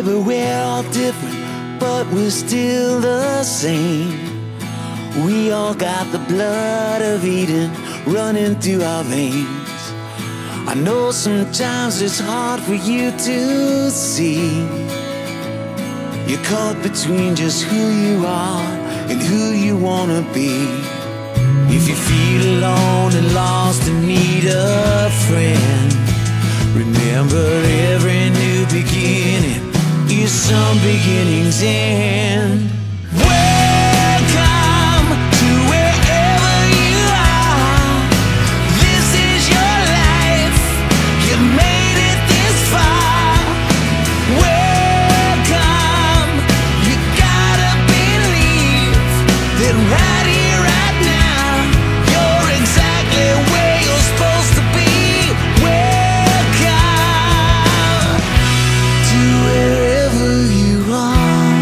Maybe we're all different, but we're still the same. We all got the blood of Eden running through our veins. I know sometimes it's hard for you to see. You're caught between just who you are and who you wanna be. If you feel alone and lost and need a friend, remember every new beginning is some beginning's end. Welcome to wherever you are. This is your life. You made it this far. Welcome. You gotta believe that right here, right now, you're exactly where you're supposed to be. Welcome to wherever you are.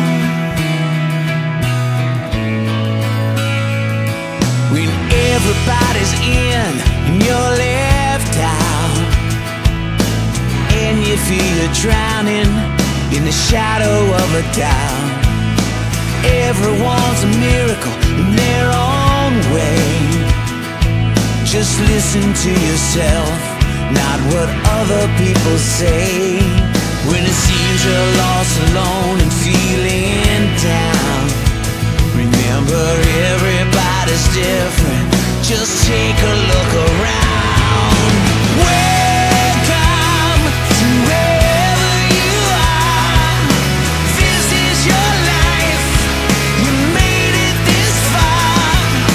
When everybody's in and you're left out, and you feel you're drowning in the shadow of a doubt. Everyone's a miracle in their own way. Just listen to yourself, not what other people say. When it seems you're lost, alone, and feeling down, remember everybody's different. Just take a look around. Welcome to wherever you are. This is your life. You made it this far.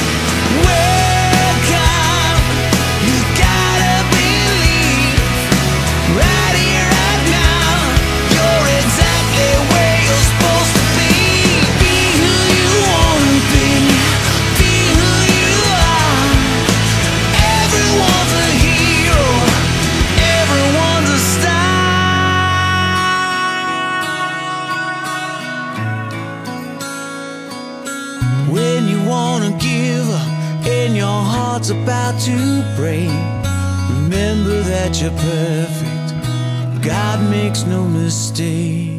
Welcome. You gotta believe right here, right now, you're exactly where you're supposed to be. Be who you wanna be. Be who you are. Everyone's a hero. Everyone's a star. When you wanna give up and your heart's about to break, remember that you're perfect. God makes no mistake.